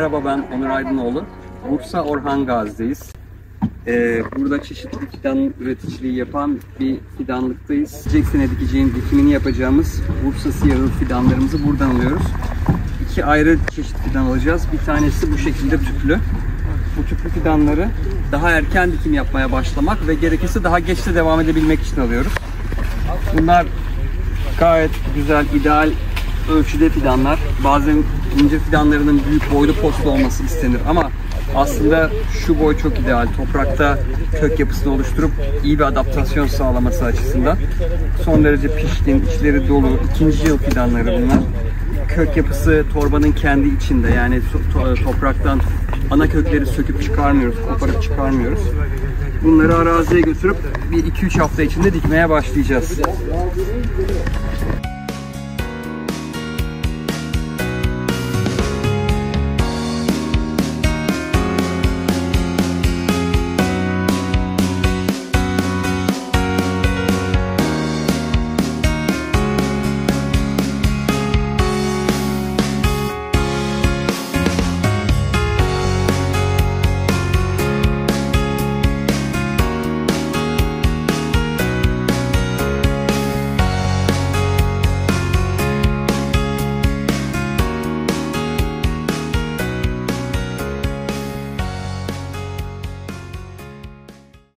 Merhaba, ben Onur Aydınoğlu. Bursa Orhan Gazi'deyiz. Burada çeşitli fidan üreticiliği yapan bir fidanlıktayız. Gelecek sene dikeceğin dikimini yapacağımız Bursa siyahı fidanlarımızı buradan alıyoruz. İki ayrı çeşit fidan alacağız. Bir tanesi bu şekilde tüplü. Bu tüplü fidanları daha erken dikim yapmaya başlamak ve gerekirse daha geç de devam edebilmek için alıyoruz. Bunlar gayet güzel, ideal ölçüde fidanlar. Bazen incir fidanlarının büyük boylu poslu olması istenir ama aslında şu boy çok ideal. Toprakta kök yapısını oluşturup iyi bir adaptasyon sağlaması açısından. Son derece pişkin, içleri dolu, ikinci yıl fidanları bunlar. Kök yapısı torbanın kendi içinde, yani topraktan ana kökleri söküp çıkarmıyoruz, koparıp çıkarmıyoruz. Bunları araziye götürüp bir 2-3 hafta içinde dikmeye başlayacağız.